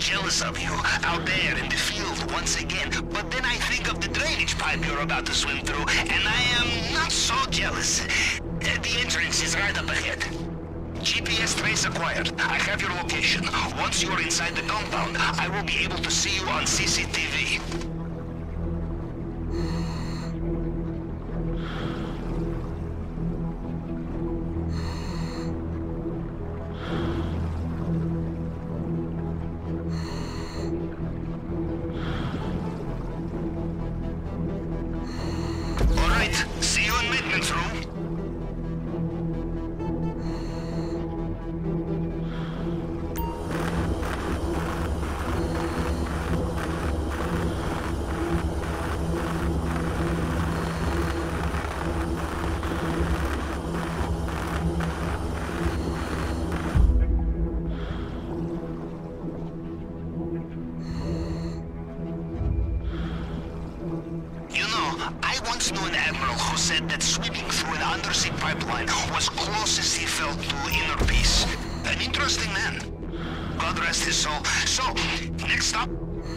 jealous of you, out there in the field once again. But then I think of the drainage pipe you're about to swim through, and I am not so jealous. The entrance is right up ahead. GPS trace acquired. I have your location. Once you're inside the compound, I will be able to see you on CCTV. All right, see you in maintenance room. I once knew an admiral who said that swimming through an undersea pipeline was closest he felt to inner peace. An interesting man. God rest his soul. So, next stop...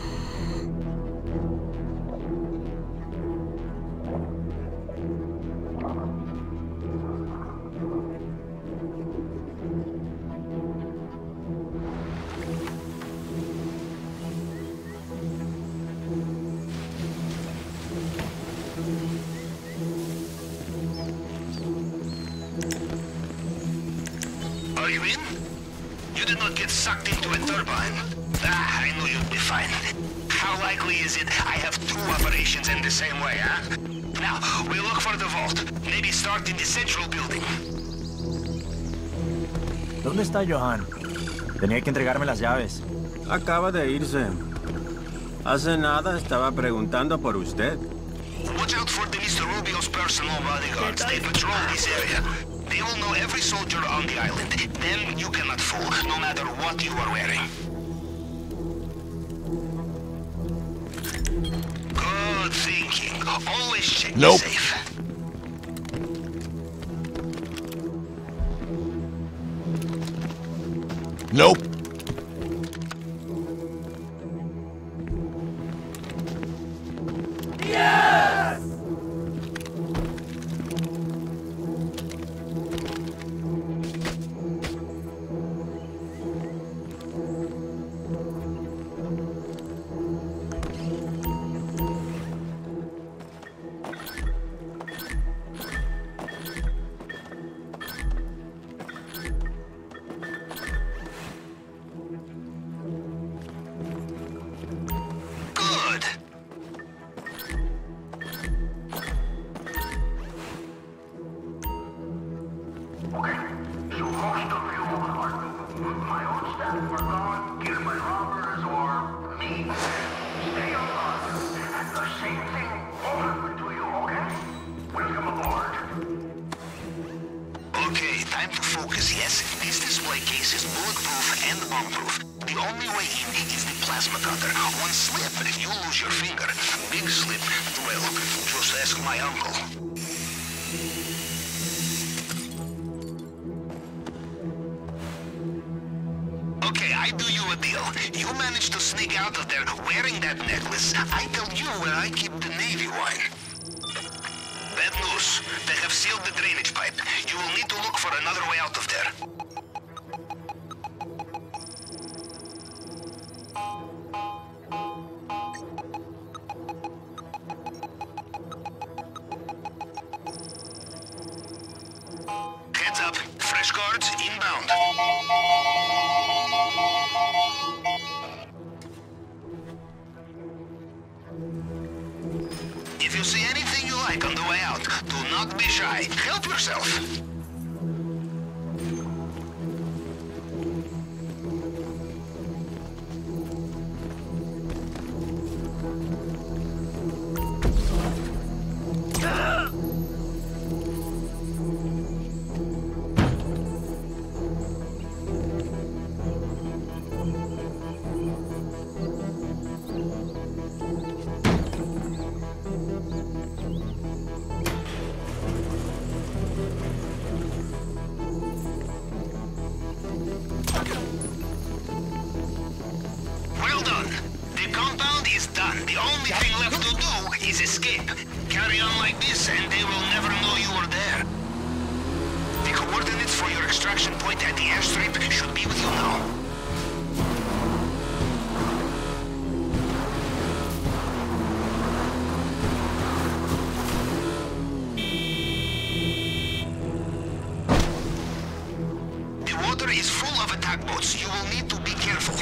Are you in? You did not get sucked into a turbine. Ah, I knew you'd be fine. How likely is it I have two operations in the same way, huh? Now, we look for the vault. Maybe start in the central building. ¿Dónde está Johan? Tenía que entregarme las llaves. Acaba de irse. Hace nada estaba preguntando por usted. Watch out for the Mr. Rubio's personal bodyguards. They patrol this area. They will know every soldier on the island. Them you cannot fool, no matter what you are wearing. Good thinking. Always check the safe. Nope. Yes, this display case is bulletproof and bomb-proof. The only way in is the plasma cutter. One slip, you lose your finger. Big slip, well, just ask my uncle. Okay, I do you a deal. You manage to sneak out of there wearing that necklace. I tell you where I keep the Navy wine. Bad news. They have sealed the drainage pipe. You will need to look for another way out of there. Heads up. Fresh guards inbound. If you see anything you like on the way out, do not be shy. Help yourself. inbound is done. The only thing left to do is escape. Carry on like this, and they will never know you were there. The coordinates for your extraction point at the airstrip should be with you now. The water is full of attack boats. You will need to be careful.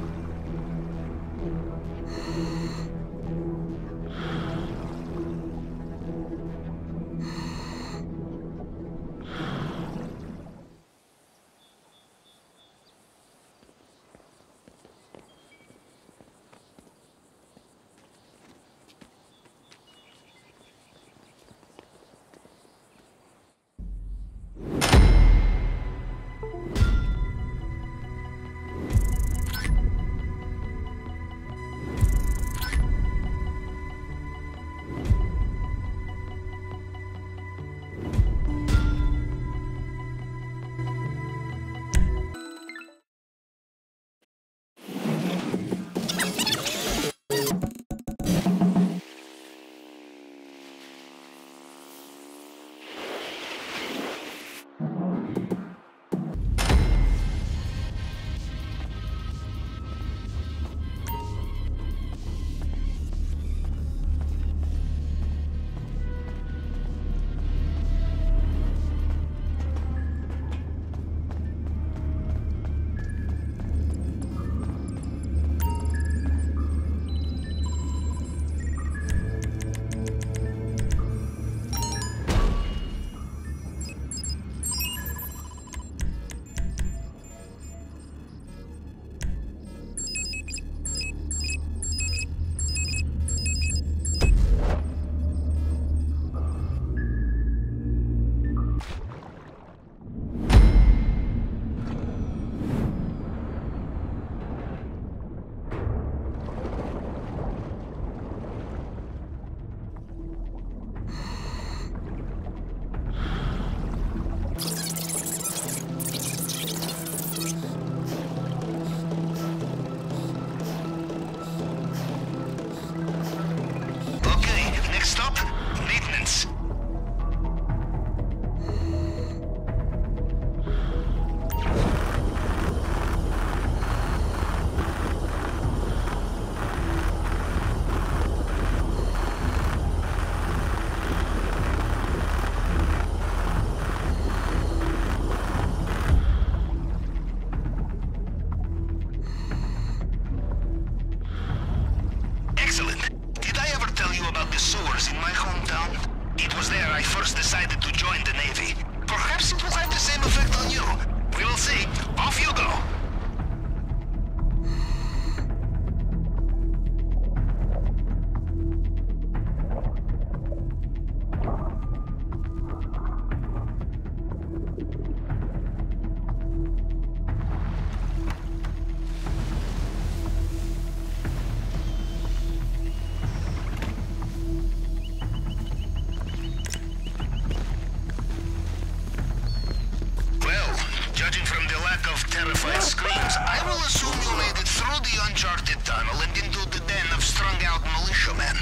terrified screams. I will assume you made it through the uncharted tunnel and into the den of strung-out militiamen.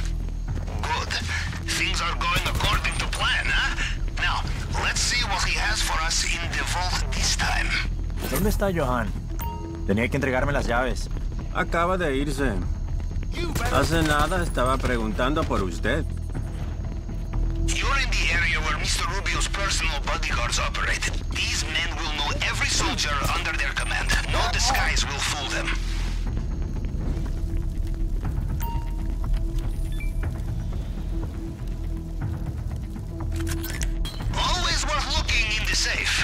Good. Things are going according to plan, huh? Now, let's see what he has for us in the vault this time. ¿Dónde está Johan? Tenía que entregarme las llaves. Acaba de irse. Hace nada estaba preguntando por usted. You're in the area where Mr. Rubio's personal bodyguards operated. These men will know every soldier under their command. No disguise will fool them. Always worth looking in the safe.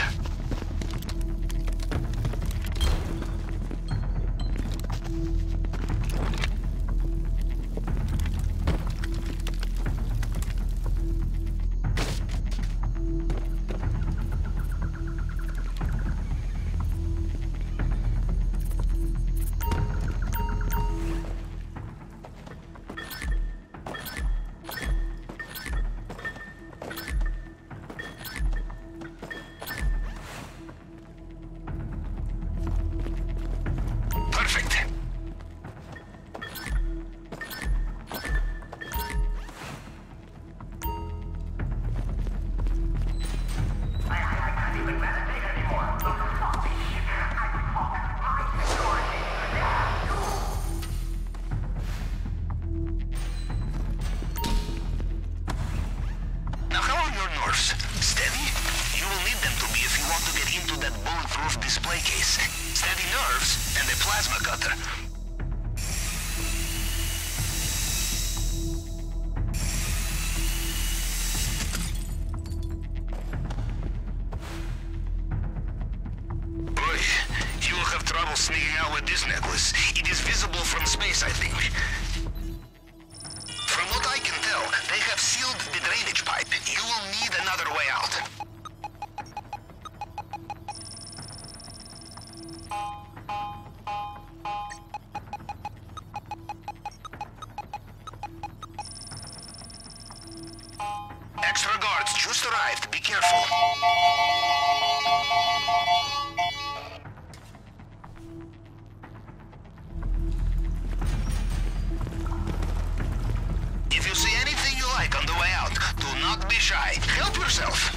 nerves and a plasma cutter. Boy, you will have trouble sneaking out with this necklace. It is visible from space, I think. From what I can tell, they have sealed the drainage pipe. You will need another way out. Extra guards just arrived. Be careful. If you see anything you like on the way out, do not be shy. Help yourself.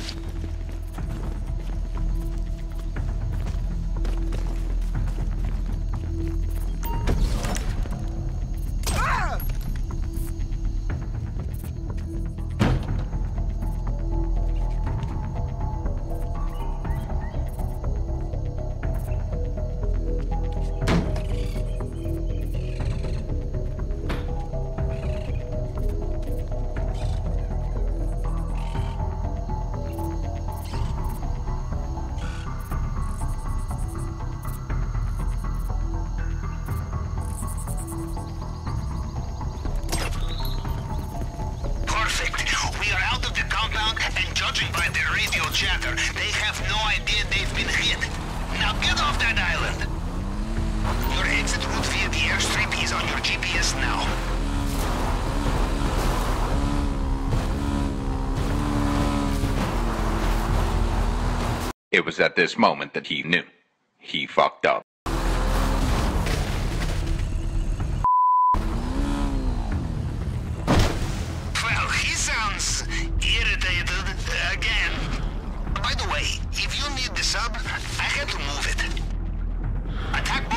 Judging by their radio chatter, they have no idea they've been hit. Now get off that island! Your exit route via the airstrip is on your GPS now. It was at this moment that he knew. He fucked up. Well, he sounds irritated again. By the way, if you need the sub, I had to move it. Attack